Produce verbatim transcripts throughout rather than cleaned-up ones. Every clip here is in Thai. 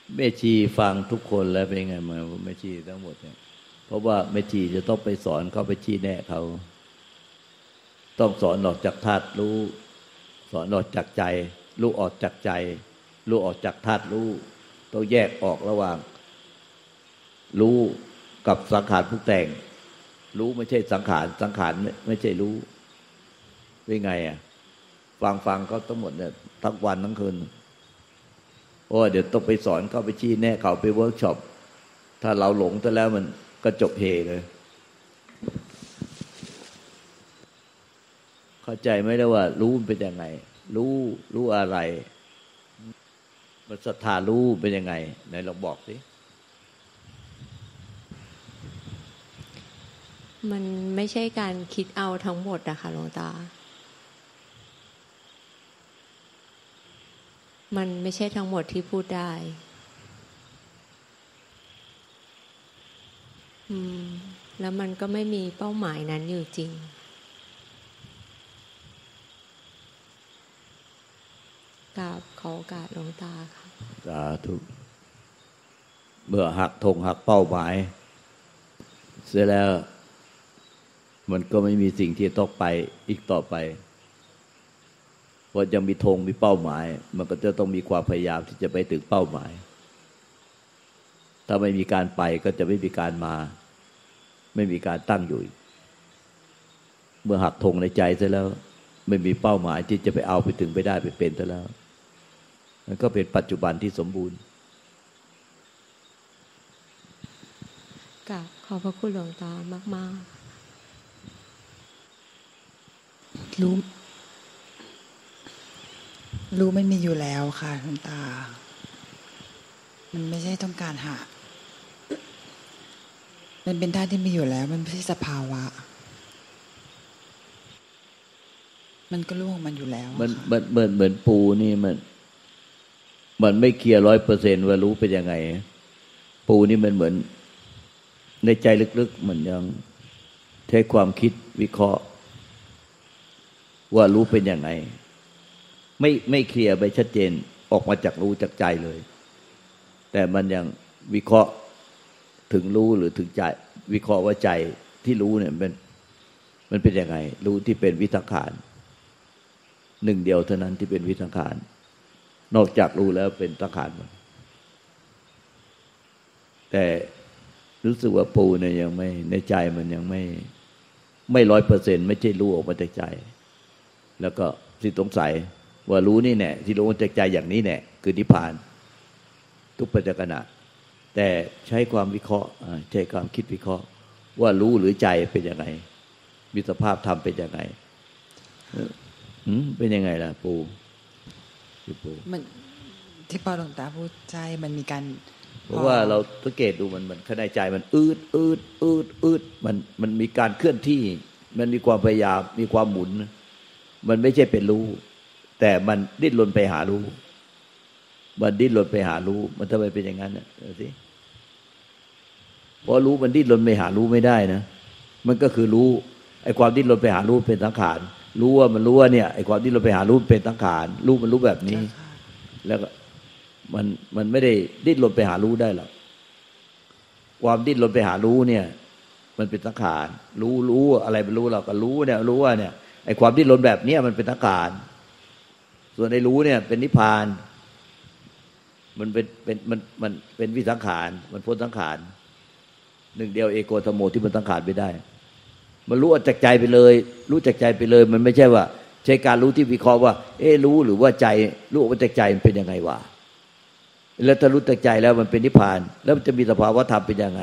แม่ชีฟังทุกคนแล้วเป็นไงมาแม่ชีทั้งหมดเนี่ยเพราะว่าแม่ชีจะต้องไปสอนเขาไปชี้แนะเขาต้องสอนออกจากธาตุรู้สอนออกจากใจรู้ออกจากใจรู้ออกจากธาตุรู้ต้องแยกออกระหว่างรู้กับสังขารผู้แต่งรู้ไม่ใช่สังขารสังขารไม่ไม่ใช่รู้เป็นไงอ่ะฟังฟังเขาทั้งหมดเนี่ยทั้งวันทั้งคืนโอ้เดี๋ยวต้องไปสอนเขาไปชี้แนะเขาไปเวิร์กช็อปถ้าเราหลงซะแล้วมันก็จบเฮเลยเข้าใจไหมล่ะว่ารู้มันเป็นยังไงรู้รู้อะไรมันศรัทธารู้เป็นยังไงไหนลองบอกสิมันไม่ใช่การคิดเอาทั้งหมดอะค่ะหลวงตามันไม่ใช่ทั้งหมดที่พูดได้อืมแล้วมันก็ไม่มีเป้าหมายนั้นอยู่จริงกราบขอโอกาสหลวงตาค่ะสาธุเมื่อหักธงหักเป้าหมายเสร็จแล้วมันก็ไม่มีสิ่งที่ต้องไปอีกต่อไปเพราะยังมีธงมีเป้าหมายมันก็จะต้องมีความพยายามที่จะไปถึงเป้าหมายถ้าไม่มีการไปก็จะไม่มีการมาไม่มีการตั้งอยู่เมื่อหักธงในใจเสร็จแล้วไม่มีเป้าหมายที่จะไปเอาไปถึงไปได้ไปเป็นเสร็จแล้วมันก็เป็นปัจจุบันที่สมบูรณ์กราบขอบพระคุณหลวงตามากๆรู้รู้ไม่มีอยู่แล้วค่ะหลวงตามันไม่ใช่ต้องการหามันเป็นธาตุที่มีอยู่แล้วมันไม่ใช่สภาวะมันก็รู้ของมันอยู่แล้วมันเหมือนเหมือนเหมือนปูนี่มันมันไม่เคลียร์ร้อยเปอร์เซ็นต์ว่ารู้เป็นยังไงปูนี่มันเหมือนในใจลึกๆมันยังใช้ความคิดวิเคราะห์ว่ารู้เป็นยังไงไม่ไม่เคลียร์ไปชัดเจนออกมาจากรู้จากใจเลยแต่มันยังวิเคราะห์ถึงรู้หรือถึงใจวิเคราะห์ว่าใจที่รู้เนี่ยมันมันเป็นยังไงรู้ที่เป็นวิสังขารหนึ่งเดียวเท่านั้นที่เป็นวิสังขารนอกจากรู้แล้วเป็นสังขารหมดแต่รู้สึกว่าปูเนี่ยยังไม่ในใจมันยังไม่ไม่ร้อยเปอร์เซ็นต์ไม่ใช่รู้ออกมาจากใจแล้วก็สิสงสัยว่ารู้นี่แน่ที่รู้จากใจอย่างนี้แน่คือนิพพานทุกปัจจุบันแต่ใช้ความวิเคราะห์ใช้ความคิดวิเคราะห์ว่ารู้หรือใจเป็นยังไงมีสภาพธรรมเป็นยังไงเป็นยังไงล่ะปูที่ปูมันที่พอหลวงตาพูดใจมันมีการเพราะว่าเราสังเกตดูมันมันข้างในใจมันอืดอืดอืดอืดมันมันมีการเคลื่อนที่มันมีความพยายามมีความหมุนมันไม่ใช่เป็นรู้แต่มันดิ้นรนไปหารู้มันดิ้นรนไปหารู้มันทำไมเป็นอย่างนั้นน่ะดูสิพอรู้มันดิ้นรนไปหารู้ไม่ได้นะมันก็คือรู้ไอ้ความดิ้นรนไปหารู้เป็นสังขารรู้ว่ามันรู้ว่าเนี่ยไอ้ความดิ้นรนไปหารู้เป็นสังขารรู้มันรู้แบบนี้แล้วก็มันมันไม่ได้ดิ้นรนไปหารู้ได้หรอกความดิ้นรนไปหารู้เนี่ยมันเป็นสังขารรู้รู้อะไรมันรู้เราก็รู้เนี่ยรู้ว่าเนี่ยไอ้ความดิ้นรนแบบเนี้ยมันเป็นสังขารส่วนไอ้รู้เนี่ยเป็นนิพพานมันเป็นเป็นมันมันเป็นวิสังขารมันพ้นสังขารหนึ่งเดียวเอโกธโมที่มันสังขารไม่ได้มันรู้จากใจไปเลยรู้จากใจไปเลยมันไม่ใช่ว่าใช้การรู้ที่วิเคราะห์ว่าเอ๊ะรู้หรือว่าใจรู้ว่าจากใจมันเป็นยังไงวะแล้วถ้ารู้จากใจแล้วมันเป็นนิพพานแล้วมันจะมีสภาวะธรรมเป็นยังไง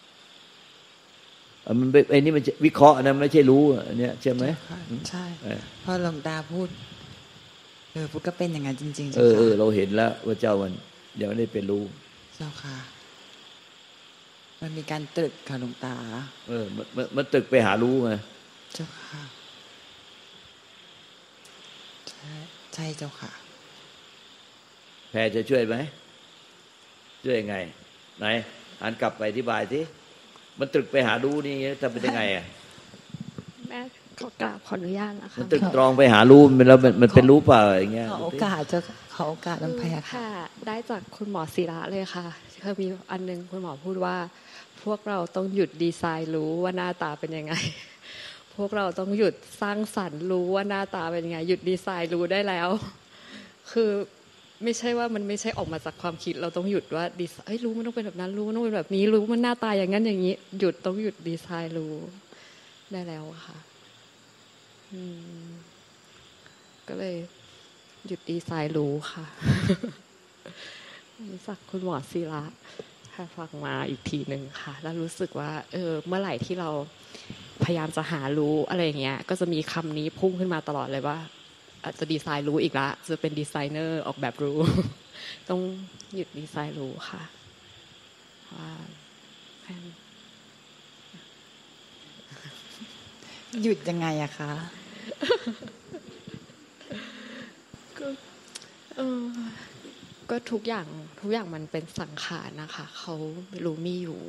มันไอ้นี่มันวิเคราะห์นะไม่ใช่รู้อันเนี้ยใช่ไหมใช่พอหลวงตาพูดเออพูดก็เป็นอย่างนั้นจริงๆเออเออเราเห็นแล้วว่าเจ้ามันเดี๋ยวนี้เป็นรู้เจ้าค่ะมันมีการตรึกค่ะหลวงตาเออมันมันมันตรึกไปหารู้ไงเจ้าค่ะใช่ใช่เจ้าค่ะแพรจะช่วยไหมช่วยยังไงไหนหันกลับไปอธิบายสิมันตรึกไปหารู้นี่จะเป็นยังไงอ่ะแม่ขอกราบขออนุญาตนะคะมันตรึกตรองไปหารู้มันแล้วมันเป็นรู้เปล่าอย่างเงี้ยขอโอกาสเจ้าขอโอกาสน้องแพรค่ะได้จากคุณหมอศิระเลยค่ะเคยมีอันนึงคุณหมอพูดว่าพวกเราต้องหยุดดีไซน์รู้ว่าหน้าตาเป็นยังไงพวกเราต้องหยุดสร้างสรรค์รู้ว่าหน้าตาเป็นยังไงหยุดดีไซน์รู้ได้แล้วคือไม่ใช่ว่ามันไม่ใช่ออกมาจากความคิดเราต้องหยุดว่าดีไซน์รู้มันต้องเป็นแบบนั้นรู้มันต้องเป็นแบบนี้รู้มันหน้าตาอย่างนั้นอย่างนี้หยุดต้องหยุดดีไซน์รู้ได้แล้วค่ะก็เลยหยุดดีไซน์รู้ค่ะรู้จักคุณหมอศิระค่ะฟังมาอีกทีหนึ่งค่ะแล้วรู้สึกว่าเออเมื่อไหร่ที่เราพยายามจะหารู้อะไรอย่างเงี้ยก็จะมีคำนี้พุ่งขึ้นมาตลอดเลยว่าอาจจะดีไซน์รู้อีกละจะเป็นดีไซเนอร์ออกแบบรู้ต้องหยุดดีไซน์รู้ค่ะว่าหยุดยังไงอะคะก็เออก็ทุกอย่างทุกอย่างมันเป็นสังขารนะคะเขารู้มีอยู่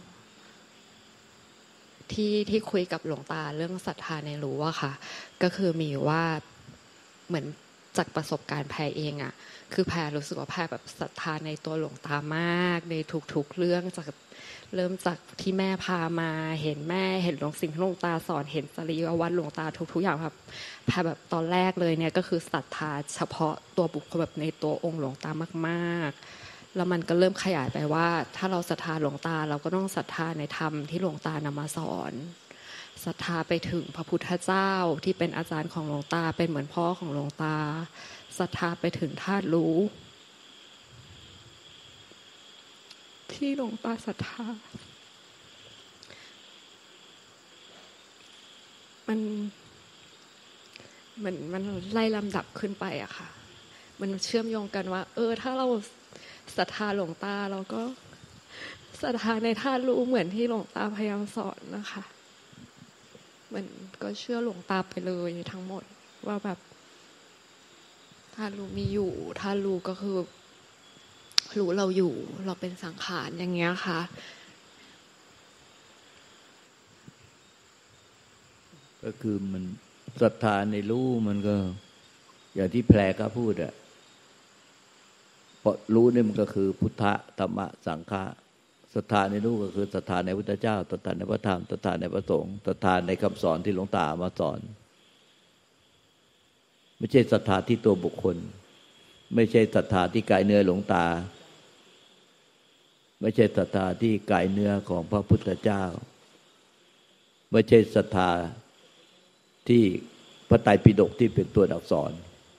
ที่ที่คุยกับหลวงตาเรื่องศรัทธาในรู้อะค่ะก็คือมีว่าเหมือนจากประสบการณ์แพรเองอะคือแพรรู้สึกว่าแพรแบบศรัทธาในตัวหลวงตามากในทุกๆเรื่องจากเริ่มจากที่แม่พามาเห็นแม่เห็นหลวงสิ่งที่หลวงตาสอนเห็นจริยวัตรหลวงตาทุกๆอย่างแบบแพรแบบตอนแรกเลยเนี่ยก็คือศรัทธาเฉพาะตัวบุคคลแบบในตัวองค์หลวงตามากๆแล้วมันก็เริ่มขยายไปว่าถ้าเราศรัทธาหลวงตาเราก็ต้องศรัทธาในธรรมที่หลวงตานำมาสอนศรัทธาไปถึงพระพุทธเจ้าที่เป็นอาจารย์ของหลวงตาเป็นเหมือนพ่อของหลวงตาศรัทธาไปถึงธาตุรู้ที่หลวงตาศรัทธามันมันมันไล่ลำดับขึ้นไปอะค่ะมันเชื่อมโยงกันว่าเออถ้าเราศรัทธาหลวงตาเราก็ศรัทธาในธาตุรู้เหมือนที่หลวงตาพยายามสอนนะคะมันก็เชื่อหลวงตาไปเลยทั้งหมดว่าแบบธาตุรู้มีอยู่ธาตุรู้ก็คือรู้เราอยู่เราเป็นสังขารอย่างเงี้ยค่ะก็คือมันศรัทธาในรู้มันก็อย่างที่แพรก็พูดอะเพราะรู้นี่มันก็คือพุทธะธรรมะสังฆะศรัทธาในรู้ก็คือศรัทธาในพุทธเจ้าศรัทธาในพระธรรมศรัทธาในพระสงฆ์ศรัทธาในคำสอนที่หลวงตามาสอนไม่ใช่ศรัทธาที่ตัวบุคคลไม่ใช่ศรัทธาที่กายเนื้อหลวงตาไม่ใช่ศรัทธาที่กายเนื้อของพระพุทธเจ้าไม่ใช่ศรัทธาที่พระไตรปิฎกที่เป็นตัวอักษร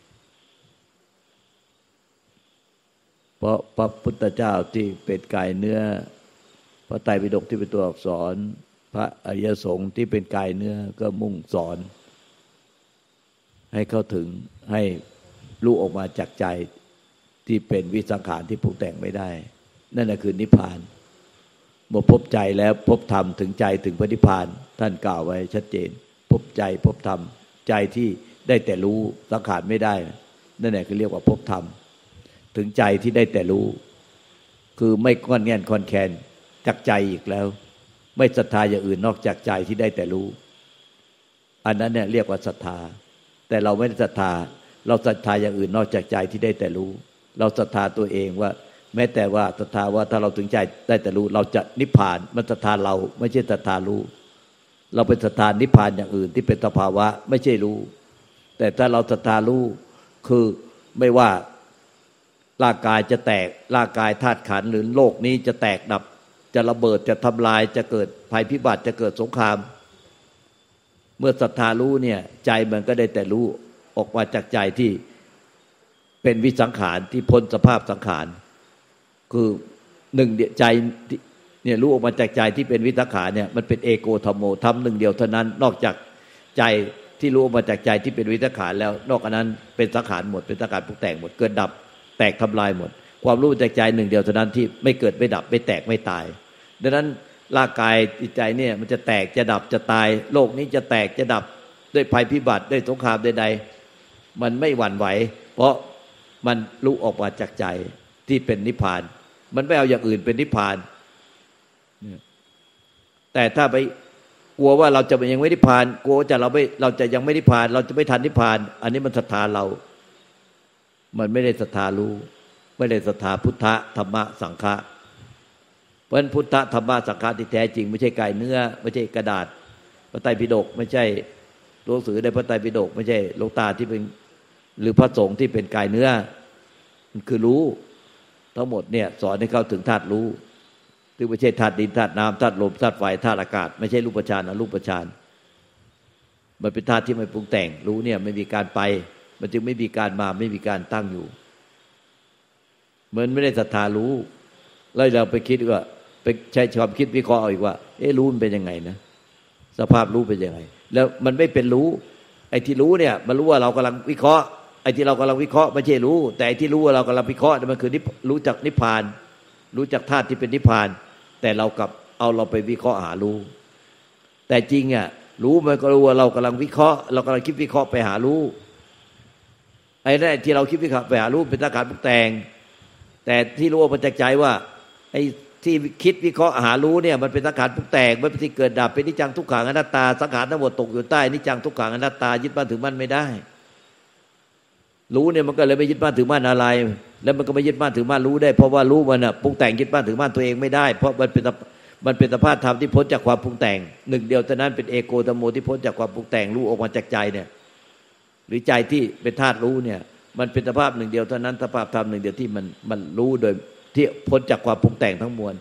เพราะพระพุทธเจ้าที่เป็นกายเนื้อพระไตรปิฎกที่เป็นตัวอักษรพระอริยสงฆ์ที่เป็นกายเนื้อก็มุ่งสอนให้เข้าถึงให้รู้ออกมาจากใจที่เป็นวิสังขารที่ปรุงแต่งไม่ได้นั่นแหละคือนิพพานเมื่อพบใจแล้วพบธรรมถึงใจถึงพระนิพพานท่านกล่าวไว้ชัดเจนพบใจพบธรรมใจที่ได้แต่รู้สังขารไม่ได้นั่นแหละคือเรียกว่าพบธรรมถึงใจที่ได้แต่รู้คือไม่ก้อนแง่นคอนแคนจากใจอีกแล้วไม่ศรัทธาอย่างอื่นนอกจากใจที่ได้แต่รู้อันนั้นเนี่ยเรียกว่าศรัทธาแต่เราไม่ได้ศรัทธาเราศรัทธาอย่างอื่นนอกจากใจที่ได้แต่รู้เราศรัทธาตัวเองว่าแม้แต่ว่าศรัทธาว่าถ้าเราถึงใจได้แต่รู้เราจะนิพพานมันศรัทธาเราไม่ใช่ศรัทธารู้เราเป็นศรัทธานิพพานอย่างอื่นที่เป็นสภาวะไม่ใช่รู้แต่ถ้าเราศรัทธารู้คือไม่ว่าร่างกายจะแตกร่างกายธาตุขันธ์หรือโลกนี้จะแตกดับจะระเบิดจะทำลายจะเกิดภัยพิบัติจะเกิดสงครามเมื่อศรัทธารู้เนี่ยใจมันก็ได้แต่รู้ออกมาจากใจที่เป็นวิสังขารที่พ้นสภาพสังขารคือหนึ่งใจเนี่ยรู้ออกมาจากใจที่เป็นวิสังขารเนี่ยมันเป็นเอโกธรรมโมธรรมหนึ่งเดียวเท่านั้นนอกจากใจที่รู้ออกมาจากใจที่เป็นวิสังขารแล้วนอกจากนั้นเป็นสังขารหมดเป็นสังขารปรุงแต่งหมดเกิดดับแตกทำลายหมดความรู้จากใจหนึ่งเดียวเท่านั้นที่ไม่เกิดไม่ดับไม่แตกไม่ตายดังนั้นร่างกายจิตใจเนี่ยมันจะแตกจะดับจะตายโลกนี้จะแตกจะดับด้วยภัยพิบัติด้วยสงครามใดๆมันไม่หวั่นไหวเพราะมันรู้ออกมาจากใจที่เป็นนิพพานมันไม่เอาอย่างอื่นเป็นนิพพานแต่ถ้าไปกลัวว่าเราจะยังไม่นิพพานกลัวจะเราไม่เราจะยังไม่นิพพานเราจะไม่ทันนิพพานอันนี้มันศรัทธาเรามันไม่ได้ศรัทธารู้ไม่ได้ศรัทธาพุทธธรรมะสังฆะเพราะฉะนั้นพุทธธรรมะสังฆะที่แท้จริงไม่ใช่กายเนื้อไม่ใช่กระดาษพระไตรปิฎกไม่ใช่หนังสือในพระไตรปิฎกไม่ใช่หลวงตาที่เป็นหรือพระสงฆ์ที่เป็นกายเนื้อมันคือรู้ทั้งหมดเนี่ยสอนให้เข้าถึงธาตุรู้ซึ่งไม่ใช่ธาตุดินธาตุน้ำธาตุลมธาตุไฟธาตุอากาศไม่ใช่รูปฌานอรูปฌานมันเป็นธาตุที่ไม่ปรุงแต่งรู้เนี่ยไม่มีการไปมันจึงไม่มีการมาไม่มีการตั้งอยู่เหมือนไม่ได้ศรัทธารู้แล้วเราไปคิดว่าไปใช้ความคิดวิเคราะห์เอาอีกว่าเอ๊ะรู้มันเป็นยังไงนะสภาพรู้เป็นยังไงแล้วมันไม่เป็นรู้ไอ้ที่รู้เนี่ยมันรู้ว่าเรากำลังวิเคราะห์ไอ้ที่เรากำลังวิเคราะห์ไม่ใช่รู้แต่ไอ้ที่รู้ว่าเรากำลังวิเคราะห์มันคือรู้จักนิพพานรู้จักธาตุที่เป็นนิพพานแต่เรากับเอาเราไปวิเคราะห์หารู้แต่จริงอ่ะรู้มันก็รู้ว่าเรากำลังวิเคราะห์เรากำลังคิดวิเคราะห์ไปหารู้ไอ้นั่นที่เราคิดวิเคราะห์ไปหารู้เป็นสังขารปรุงแต่งแต่ที่รู้ว่ามันจักใจว่าไอ้ที่คิดวิเคราะห์หารู้เนี่ยมันเป็นสังขารปรุงแต่งมันเป็นที่เกิดดับเป็นนิจจังทุกขังอนัตตาสังขารทั้งหมดตกอยู่ใต้นิจจังทุกขังอนัตตายึดมั่นถือมั่นไม่ได้รู้เนี่ยมันก็เลยไม่ยึดมั่นถือมั่นอะไรแล้วมันก็ไม่ยึดมั่นถือมั่นรู้ได้เพราะว่ารู้มันน่ะปรุงแต่งยึดมั่นถือมั่นตัวเองไม่ได้เพราะมันเป็นมันเป็นสภาพธรรมที่พ้นจากความปรุงแต่งหนึ่งเดียวเท่านั้นเป็นเอโกธรรมโมที่พ้นจากความปรุงแต่งรู้ออกมาจากใจเนี่ยหรือใจที่เป็นธาตุรู้เนี่ยมันเป็นสภาพหนึ่งเดียวเท่านั้นสภาพธรรมหนึ่งเดียวที่มันมันรู้โดยที่พ้นจากความปรุงแต่งทั้งมวล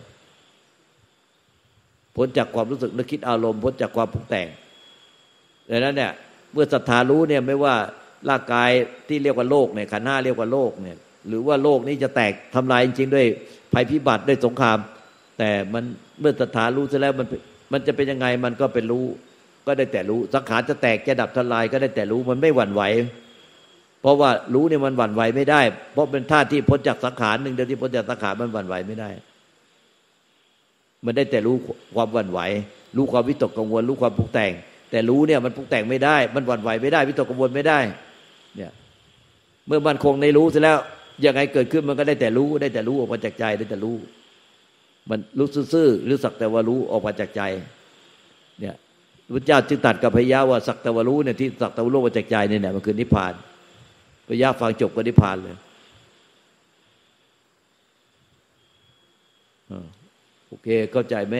พ้นจากความรู้สึกนึกคิดอารมณ์พ้นจากความปรุงแต่งดังนั้นเนี่ยเมื่อศรัทธารู้เนี่ยไม่ว่าร่างกายที่เรียกว่าโลกเนี่ยขันธ์ห้าเรียกว่าโลกเนี่ยหรือว่าโลกนี้จะแตกทำลายจริงๆด้วยภัยพิบัติด้วยสงครามแต่มันเมื่อศรัทธารู้เสร็จแล้วมันมันจะเป็นยังไงมันก็เป็นรู้ก็ได้แต่รู้สังขารจะแตกจะดับทลายก็ได้แต่รู้มันไม่หวั่นไหวเพราะว่ารู้เนี่ยมันหวั่นไหวไม่ได้เพราะเป็นธาตุที่พ้นจากสังขารหนึ่งเดียวที่พ้นจากสังขารมันหวั่นไหวไม่ได้มันได้แต่รู้ความหวั่นไหวรู้ความวิตกกังวลรู้ความปรุงแต่งแต่รู้เนี่ยมันปรุงแต่งไม่ได้มันหวั่นไหวไม่ได้วิตกกังวลไม่ได้เนี่ยเมื่อมันคงในรู้เสร็จแล้วยังไงเกิดขึ้นมันก็ได้แต่รู้ได้แต่รู้ออกมาจากใจได้แต่รู้มันรู้ซื่อๆหรือสักแต่ว่ารู้ออกมาจากใจเนี่ยพระเจ้าจึงตรัสกับพญาว่าสักแต่ว่ารู้เนี่ยที่สักแต่ว่ารู้ออกมาจากใจเนี่ยมันคือนิพพานพญาฟังจบก็นิพพานเลยโอเคเข้าใจไหม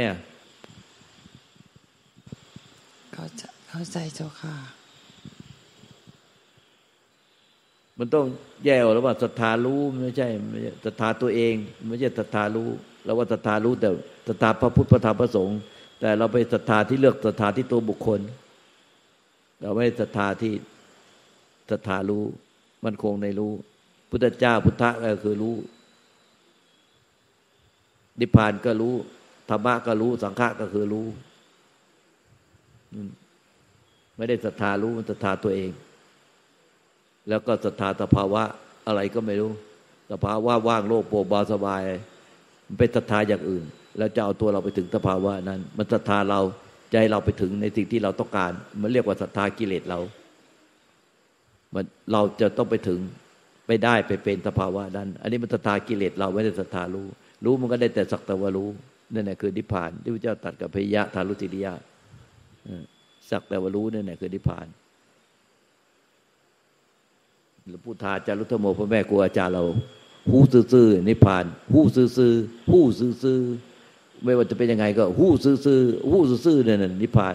เข้าใจเข้าใจเจ้าค่ะมันต้องแยกแล้วว่าศรัทธารู้ไม่ใช่ไม่ใช่ศรัทธาตัวเองไม่ใช่ศรัทธารู้เราว่าศรัทธารู้แต่ศรัทธาพระพุทธพระธรรมพระสงฆ์แต่เราไปศรัทธาที่เลือกศรัทธาที่ตัวบุคคลเราไม่ศรัทธาที่ศรัทธารู้มันคงในรู้พุทธเจ้าพุทธะก็คือรู้นิพพานก็รู้ธรรมะก็รู้สังฆะก็คือรู้ไม่ได้ศรัทธารู้มันศรัทธาตัวเองแล้วก็ศรัทธาสภาวะอะไรก็ไม่รู้สภาวะว่างโลกโปร่งเบาสบายมันเป็นศรัทธาอย่างอื่นแล้วจะเอาตัวเราไปถึงสภาวะนั้นมันศรัทธาเราใจเราไปถึงในสิ่งที่เราต้องการมันเรียกว่าศรัทธากิเลสเรามันเราจะต้องไปถึงไปได้ไปเป็นสภาวะนั้นอันนี้มันศรัทธากิเลสเราไม่ได้ศรัทธารู้รู้มันก็ได้แต่สักแต่ว่ารู้นั่นแหละคือนิพพานที่พระเจ้าตรัสกับพญะทารุติริยะสักแต่ว่ารู้นั่นแหละคือนิพพานหลวงปู่ทาจารุธโมพระแม่ครูอาจารย์เราหู้ซื่อๆนิพพานหู้ซื่อๆหู้ซื่อๆไม่ว่าจะเป็นยังไงก็หู้ซื่อๆหู้ซื่อๆนั่นน่ะนิพพาน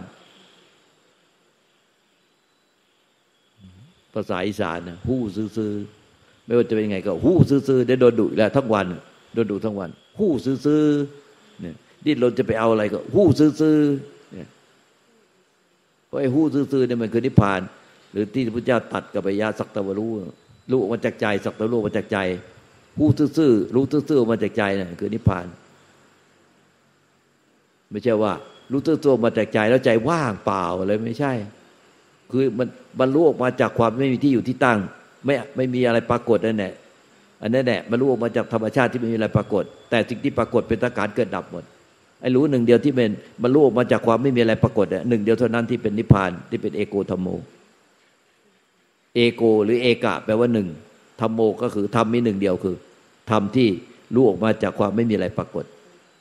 ภาษาอีสานนะหู้ซื่อๆไม่ว่าจะเป็นยังไงก็หู้ซื่อๆได้โดนดุแล้วทั้งวันโดนดุทั้งวันหู้ซื่อๆเนี่ยดิ้นรนจะไปเอาอะไรก็หู้ซื่อๆเนี่ยเพราะไอ้หู้ซื่อๆเนี่ยมันคือนิพพานหรือที่พระพุทธเจ้าตัดกับพญาสักแต่ว่ารู้รู้ออกมาจากใจสักแต่รู้ออกมาจากใจรู้ซื่อๆรู้ซื่อๆออกมาจากใจนั่นคือนิพพานไม่ใช่ว่ารู้ซื่อๆออกมาจากใจแล้วใจว่างเปล่าอะไรไม่ใช่คือมันบรรลุออกมาจากความไม่มีที่อยู่ที่ตั้งไม่ไม่มีอะไรปรากฏนั่นแหละอันนั้นแหละบรรลุออกมาจากธรรมชาติที่ไม่มีอะไรปรากฏแต่สิ่งที่ปรากฏเป็นสังขารเกิดดับหมดไอ้รู้หนึ่งเดียวที่เป็นบรรลุออกมาจากความไม่มีอะไรปรากฏเนี่ยหนึ่งเดียวเท่านั้นที่เป็นนิพพานที่เป็นเอโกธัมโมเอโกหรือเอกะแปลว่าหนึ่งธัมโมก็คือธรรมมีหนึ่งเดียวคือธรรมที่รู้ออกมาจากความไม่มีอะไรปรากฏ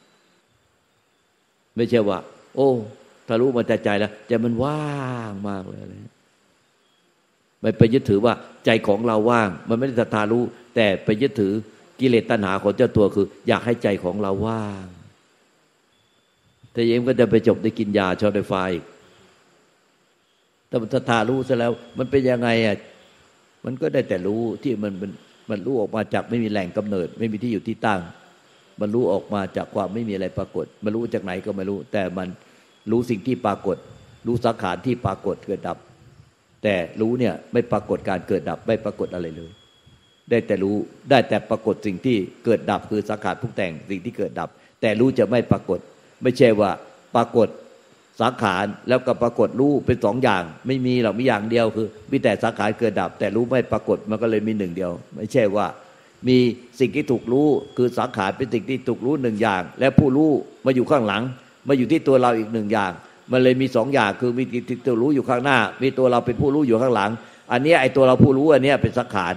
ไม่ใช่ว่าโอ้ถ้ารู้มาจากใจแล้วใจมันว่างมากเลยไม่ไปยึดถือว่าใจของเราว่างมันไม่ได้ศรัทธารู้แต่ไปยึดถือกิเลสตัณหาของเจ้าตัวคืออยากให้ใจของเราว่างแต่เองก็จะไปจบได้กินยาช็อตไฟฟ้าอีกแต่ศรัทธารู้ซะแล้วมันเป็นยังไงอ่ะมันก็ได้แต่รู้ที่มันมันมันรู้ออกมาจากไม่มีแหล่งกำเนิดไม่มีที่อยู่ที่ตั้งมันรู้ออกมาจากความไม่มีอะไรปรากฏมันรู้จากไหนก็ไม่รู้แต่มันรู้สิ่งที่ปรากฏรู้สังขารที่ปรากฏเกิดดับแต่รู้เนี่ยไม่ปรากฏการเกิดดับไม่ปรากฏอะไรเลยได้แต่รู้ได้แต่ปรากฏสิ่งที่เกิดดับคือสังขารปรุงแต่งสิ่งที่เกิดดับแต่รู้จะไม่ปรากฏไม่ใช่ว่าปรากฏสังขารแล้วก็ปรากฏรู้เป็นสองอย่างไม่มีหรอกมีอย่างเดียวคือมีแต่สังขารเกิดดับแต่รู้ไม่ปรากฏมันก็เลยมีหนึ่งเดียวไม่ใช่ว่ามีสิ่งที่ถูกรู้คือสังขารเป็นสิ่งที่ถูกรู้หนึ่งอย่างและผู้รู้มาอยู่ข้างหลังมาอยู่ที่ตัวเราอีกหนึ่งอย่างมันเลยมีสองอย่างคือมีตัวรู้อยู่ข้างหน้ามีตัวเราเป็นผู้รู้อยู่ข้างหลังอันนี้ไอ้ตัวเราผู้รู้อันนี้เป็นสังขาร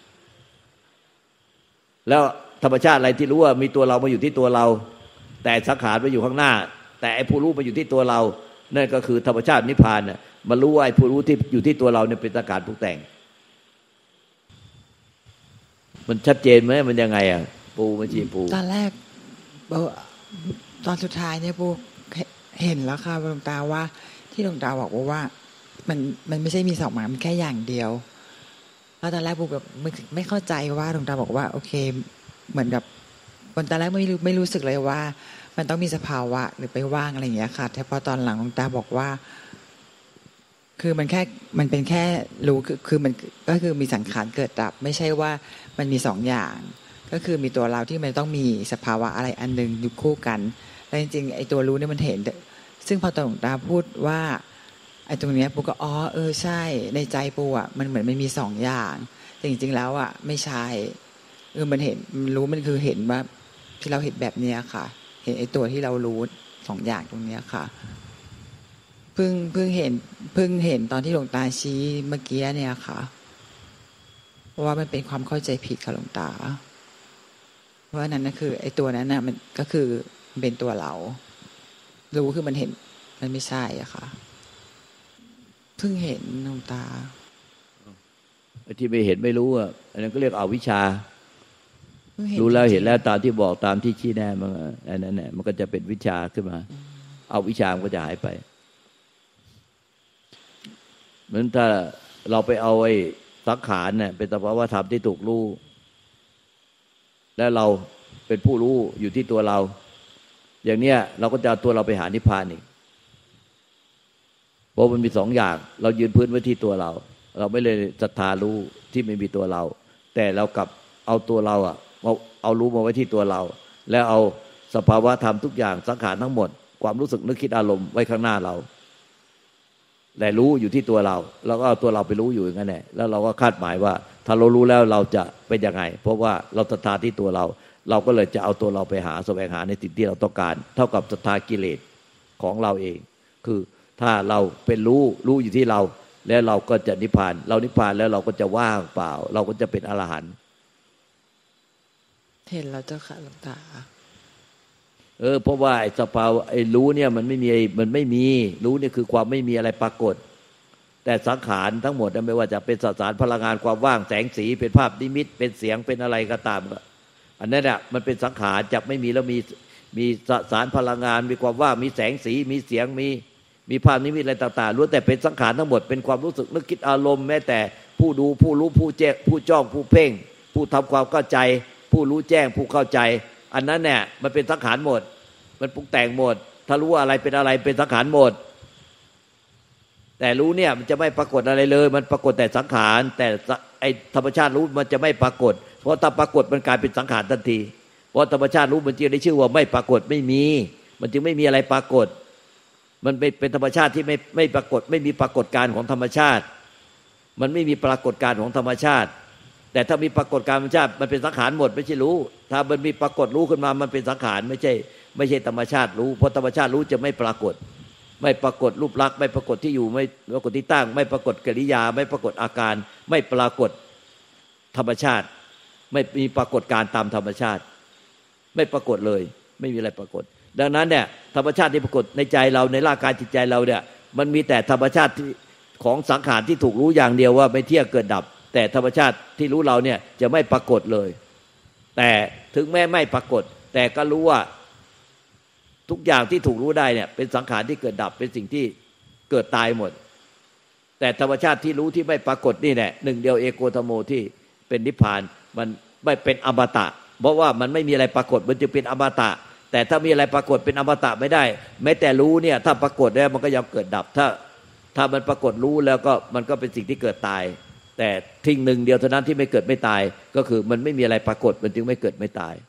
แล้วธรรมชาติอะไรที่รู้ว่ามีตัวเรามาอยู่ที่ตัวเราแต่สังขารมาอยู่ข้างหน้าแต่ไอ้ผู้รู้มาอยู่ที่ตัวเรานั่นก็คือธรรมชาตินิพพานน่ะมารู้ว่าไอ้ผู้รู้ที่อยู่ที่ตัวเราเนี่ยเป็นสังขารปรุงแต่งมันชัดเจนไหมมันยังไงอ่ะปูมันจีปูตอนแรกตอนสุดท้ายเนี่ยปูเห็นแล้วค่ะหลวงตาว่าที่หลวงตาบอกว่ามันมันไม่ใช่มีสองอย่างมันแค่อย่างเดียวแล้วตอนแรกปูแบบไม่ไม่เข้าใจว่าหลวงตาบอกว่าโอเคเหมือนกับตอนแรกไม่รู้ไม่รู้สึกเลยว่ามันต้องมีสภาวะหรือไปว่างอะไรอย่างเงี้ยค่ะแต่พอตอนหลังหลวงตาบอกว่าคือมันแค่มันเป็นแค่รู้คือคือมันก็คือมีสังขารเกิดดับไม่ใช่ว่ามันมีสองอย่างก็คือมีตัวเราที่มันต้องมีสภาวะอะไรอันนึงอยู่คู่กันแต่จริงๆไอ้ตัวรู้เนี่ยมันเห็นซึ่งพอตอนหลวงตาพูดว่าไอ้ตรงเนี้ยปูก็อ๋อเออใช่ในใจปูอ่ะมันเหมือนมันมีสองอย่างแต่จริงๆแล้วอ่ะไม่ใช่เออมันเห็นมันรู้มันคือเห็นว่าที่เราเห็นแบบเนี้ยค่ะเห็นไอ้ตัวที่เรารู้สองอย่างตรงเนี้ยค่ะเพิ่งเพิ่งเห็นเพิ่งเห็นตอนที่หลวงตาชี้เมื่อกี้เนี่ยค่ะเพราะว่ามันเป็นความเข้าใจผิดค่ะหลวงตาเพราะนั้นน่ะคือไอ้ตัวนั้นน่ะมันก็คือมันเป็นตัวเรารู้คือมันเห็นมันไม่ใช่อ่ะค่ะเพิ่งเห็นหลวงตาไอ้ที่ไม่เห็นไม่รู้อ่ะอันนั้นก็เรียกอวิชชารู้แล้วเห็นแล้วตามที่บอกตามที่ชี้แน่มันอันนั้นเนี่ยมันก็จะเป็นวิชาขึ้นมาเอาวิชามันก็จะหายไปเหมือนถ้าเราไปเอาไอ้สังขารเนี่ยเป็นสภาวะธรรมที่ถูกรู้แล้วเราเป็นผู้รู้อยู่ที่ตัวเราอย่างเนี้ยเราก็จะเอาตัวเราไปหานิพพานอีกเพราะมันมีสองอย่างเรายืนพื้นไว้ที่ตัวเราเราไม่เลยศรัทธารู้ที่ไม่มีตัวเราแต่เรากลับเอาตัวเราอ่ะเอาเอารู้มาไว้ที่ตัวเราแล้วเอาสภาวะธรรมทุกอย่างสังขารทั้งหมดความรู้สึกนึกคิดอารมณ์ไว้ข้างหน้าเราแต่รู้อยู่ที่ตัวเราเราก็เอาตัวเราไปรู้อยู่อย่างนั้นแหละแล้วเราก็คาดหมายว่าถ้าเรารู้แล้วเราจะเป็นยังไงเพราะว่าเราศรัทธาที่ตัวเราเราก็เลยจะเอาตัวเราไปหาแสวงหาในสิ่งที่เราต้องการเท่ากับศรัทธากิเลสของเราเองคือถ้าเราเป็นรู้รู้อยู่ที่เราแล้วเราก็จะนิพพานเรานิพพานแล้วเราก็จะว่างเปล่าเราก็จะเป็นอรหันต์เห็นแล้วเจ้าค่ะหลวงตาเออเพราะว่าไอ้สภาวะไอ้รู้เนี่ยมันไม่มีมันไม่มีรู้เนี่ยคือความไม่มีอะไรปรากฏแต่สังขารทั้งหมดไม่ว่าจะเป็นสสารพลังงานความว่างแสงสีเป็นภาพนิมิตเป็นเสียงเป็นอะไรก็ตามอันนั้นอ่ะมันเป็นสังขารจับไม่มีแล้วมีมีสสารพลังงานมีความว่างมีแสงสีมีเสียงมีมีภาพนิมิตอะไรต่างๆล้วนแต่เป็นสังขารทั้งหมดเป็นความรู้สึกนึกคิดอารมณ์แม้แต่ผู้ดูผู้รู้ผู้แจ้งผู้จ้องผู้เพ่งผู้ทำความเข้าใจผู้รู้แจ้งผู้เข้าใจอันนั้นเนี่ยมันเป็นสังขารหมดมันปรุงแต่งหมดถ้ารู้อะไรเป็นอะไรเป็นสังขารหมดแต่รู้เนี่ยมันจะไม่ปรากฏอะไรเลยมันปรากฏแต่สังขารแต่ไอธรรมชาติรู้มันจะไม่ปรากฏเพราะถ้าปรากฏมันกลายเป็นสังขารทันทีเพราะธรรมชาติรู้มันจึงได้ชื่อว่าไม่ปรากฏไม่มีมันจึงไม่มีอะไรปรากฏมันเป็นธรรมชาติที่ไม่ไม่ปรากฏไม่มีปรากฏการณ์ของธรรมชาติมันไม่มีปรากฏการณ์ของธรรมชาติแต่ถ้ามีปรากฏการณ์ธรรมชาติมันเป็นสังขารหมดไม่ใช่รู้ถ้ามันมีปรากฏรู้ขึ้นมามันเป็นสังขารไม่ใช่ไม่ใช่ธรรมชาติรู้เพราะธรรมชาติรู้จะไม่ปรากฏไม่ปรากฏรูปลักษณ์ไม่ปรากฏที่อยู่ไม่ปรากฏที่ตั้งไม่ปรากฏกิริยาไม่ปรากฏอาการไม่ปรากฏธรรมชาติไม่มีปรากฏการตามธรรมชาติไม่ปรากฏเลยไม่มีอะไรปรากฏดังนั้นเนี่ยธรรมชาติที่ปรากฏในใจเราในร่างกายจิตใจเราเนี่ยมันมีแต่ธรรมชาติที่ของสังขารที่ถูกรู้อย่างเดียวว่าไม่เที่ยงเกิดดับแต่ธรรมชาติที่รู้เราเนี่ยจะไม่ปรากฏเลยแต่ถึงแม้ไม่ปรากฏแต่ก็รู้ว่าทุกอย่างที่ถูกรู้ได้เนี่ยเป็นสังขารที่เกิดดับเป็นสิ่งที่เกิดตายหมดแต่ธรรมชาติที่รู้ที่ไม่ปรากฏนี่แหละหนึ่งเดียวเอโกธรรมโมที่เป็นนิพพานมันไม่เป็นอมตะเพราะว่ามันไม่มีอะไรปรากฏมันจึงเป็นอมตะแต่ถ้ามีอะไรปรากฏเป็นอมตะไม่ได้แม้แต่รู้เนี่ยถ้าปรากฏแล้วมันก็ยังเกิดดับถ้าถ้ามันปรากฏรู้แล้วก็มันก็เป็นสิ่งที่เกิดตายแต่ทิ้งหนึ่งเดียวเท่านั้นที่ไม่เกิดไม่ตายก็คือมันไม่มีอะไรปรากฏมันจึงไม่เกิดไม่ตาย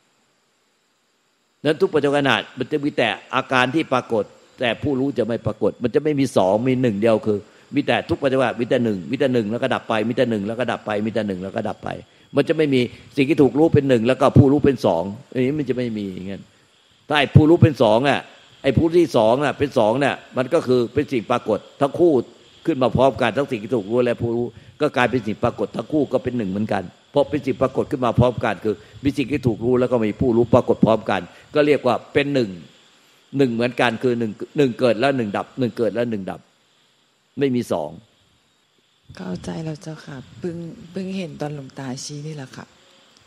นั้นทุกปัจจุบันมันจะมีแต่อาการที่ปรากฏแต่ผู้รู้จะไม่ปรากฏมันจะไม่มีสองมีหนึ่งเดียวคือมีแต่ทุกปัจจุบันมีแต่หนึ่งมีแต่หนึ่งแล้วก็ดับไปมีแต่หนึ่งแล้วก็ดับไปมีแต่หนึ่งแล้วก็ดับไปมันจะไม่มีสิ่งที่ถูกรู้เป็นหนึ่งแล้วก็ผู้รู้เป็นสองอันนี้มันจะไม่มีอย่างนั้นถ้าไอ้ผู้รู้เป็นสองอ่ะไอ้ผู้ที่สองอ่ะเป็นสองเนี่ยมันก็คือเป็นสิ่งปรากฏทั้งคู่ขึ้นมาพร้อมกันทั้งสิ่งที่ถูกรู้และผู้รู้ก็กลายเป็นสิ่งปรากฏทั้งคู่ก็เป็นหนึ่งเหมือนกันเพราะเป็นสิ่งปรากฏขึ้นมาพร้อมกันคือมีสิ่งที่ถูกรู้แล้วก็มีผู้รู้ปรากฏพร้อมกันก็เรียกว่าเป็นหนึ่งหนึ่งเหมือนกันคือหนึ่งหนึ่งเกิดแล้วหนึ่งดับหนึ่งเกิดแล้วหนึ่งดับไม่มีสองเข้าใจแล้วเจ้าค่ะเพิ่งเพิ่งเห็นตอนหลวงตาชี้นี่แหละค่ะ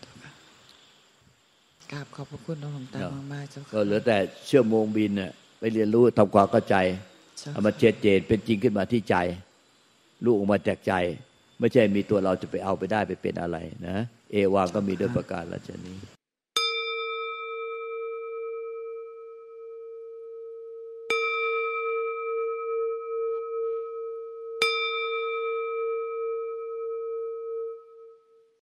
กราบขอบพระคุณหลวงตามากๆเจ้าค่ะก็เหลือแต่เชื่อมโมงบินน่ะไปเรียนรู้ทำความเข้าใจเอามาเจนเจนเป็นจริงขึ้นมาที่ใจรู้ออกมาจากใจไม่ใช่มีตัวเราจะไปเอาไปได้ไปเป็นอะไรนะเอวาก็มีด้วยประการละชนี้